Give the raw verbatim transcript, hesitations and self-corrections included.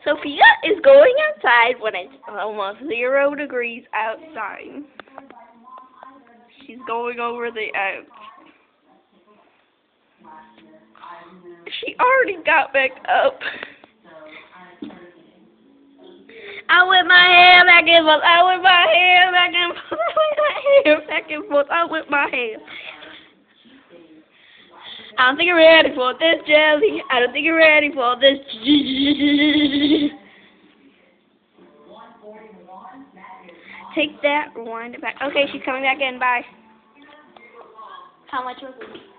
Sophia is going outside when it's almost zero degrees outside. She's going over the outs. She already got back up. I whip my hair back and forth. I whip my hair back and forth. I whip my hair back and forth. I whip my hair. I don't think you're ready for this, Jelly. I don't think you're ready for this. Take that, rewind it back. Okay, she's coming back in. Bye. How much was it?